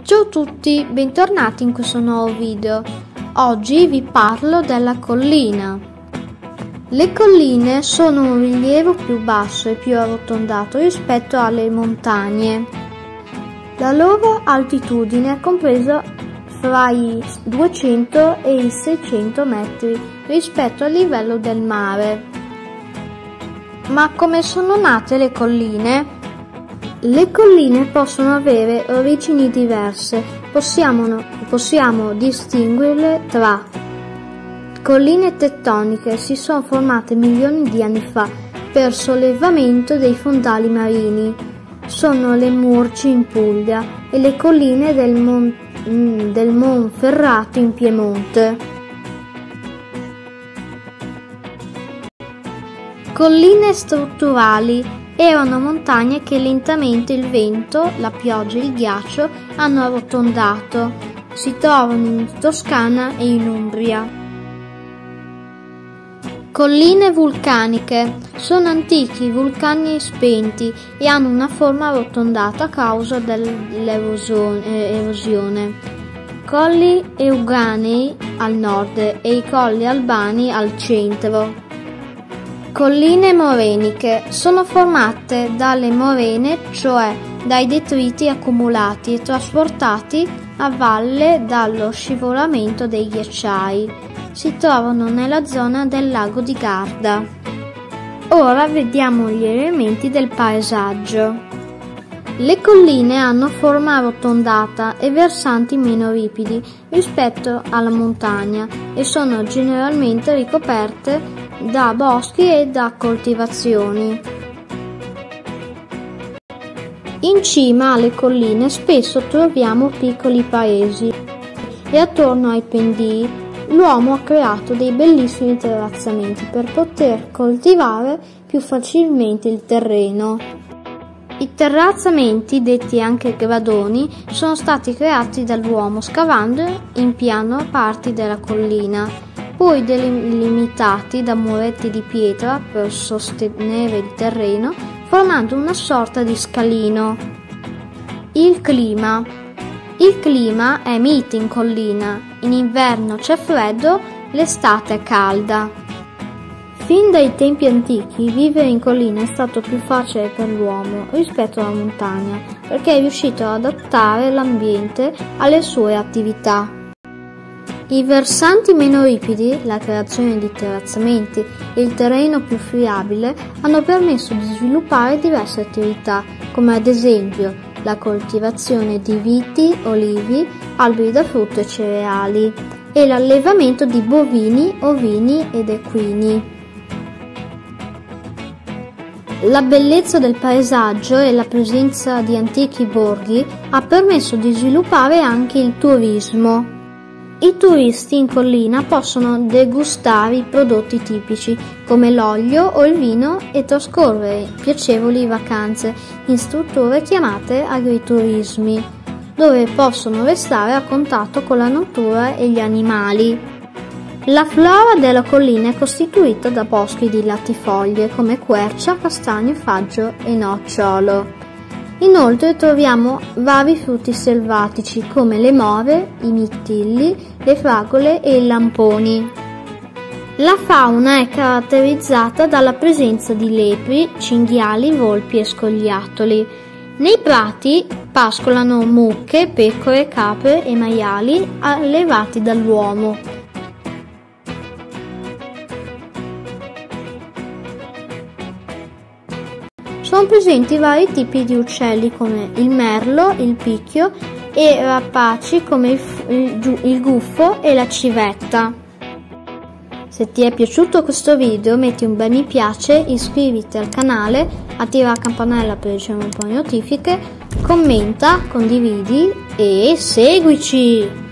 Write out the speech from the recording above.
Ciao a tutti, bentornati in questo nuovo video. Oggi vi parlo della collina. Le colline sono un rilievo più basso e più arrotondato rispetto alle montagne. La loro altitudine è compresa fra i 200 e i 600 metri rispetto al livello del mare. Ma come sono nate le colline? Le colline possono avere origini diverse, possiamo distinguerle tra colline tettoniche, si sono formate milioni di anni fa per sollevamento dei fondali marini, sono le Murge in Puglia e le colline del Monferrato in Piemonte. Colline strutturali erano montagne che lentamente il vento, la pioggia e il ghiaccio hanno arrotondato. Si trovano in Toscana e in Umbria. Colline vulcaniche sono antichi vulcani spenti e hanno una forma arrotondata a causa dell'erosione. Colli Euganei al nord e i colli Albani al centro. Colline moreniche sono formate dalle morene, cioè dai detriti accumulati e trasportati a valle dallo scivolamento dei ghiacciai. Si trovano nella zona del lago di Garda. Ora vediamo gli elementi del paesaggio. Le colline hanno forma arrotondata e versanti meno ripidi rispetto alla montagna e sono generalmente ricoperte da boschi e da coltivazioni. In cima alle colline spesso troviamo piccoli paesi e attorno ai pendii l'uomo ha creato dei bellissimi terrazzamenti per poter coltivare più facilmente il terreno. I terrazzamenti, detti anche gradoni, sono stati creati dall'uomo scavando in piano parti della collina, poi delimitati da muretti di pietra per sostenere il terreno, formando una sorta di scalino. Il clima è mite in collina, in inverno c'è freddo, l'estate è calda. Fin dai tempi antichi vivere in collina è stato più facile per l'uomo rispetto alla montagna, perché è riuscito ad adattare l'ambiente alle sue attività. I versanti meno ripidi, la creazione di terrazzamenti e il terreno più friabile hanno permesso di sviluppare diverse attività, come ad esempio la coltivazione di viti, olivi, alberi da frutto e cereali, e l'allevamento di bovini, ovini ed equini. La bellezza del paesaggio e la presenza di antichi borghi ha permesso di sviluppare anche il turismo. I turisti in collina possono degustare i prodotti tipici come l'olio o il vino e trascorrere piacevoli vacanze in strutture chiamate agriturismi, dove possono restare a contatto con la natura e gli animali. La flora della collina è costituita da boschi di latifoglie come quercia, castagno, faggio e nocciolo. Inoltre troviamo vari frutti selvatici come le more, i mirtilli, le fragole e i lamponi. La fauna è caratterizzata dalla presenza di lepri, cinghiali, volpi e scoiattoli. Nei prati pascolano mucche, pecore, capre e maiali allevati dall'uomo. Sono presenti vari tipi di uccelli come il merlo, il picchio e rapaci come il gufo e la civetta. Se ti è piaciuto questo video metti un bel mi piace, iscriviti al canale, attiva la campanella per ricevere un po' di notifiche, commenta, condividi e seguici!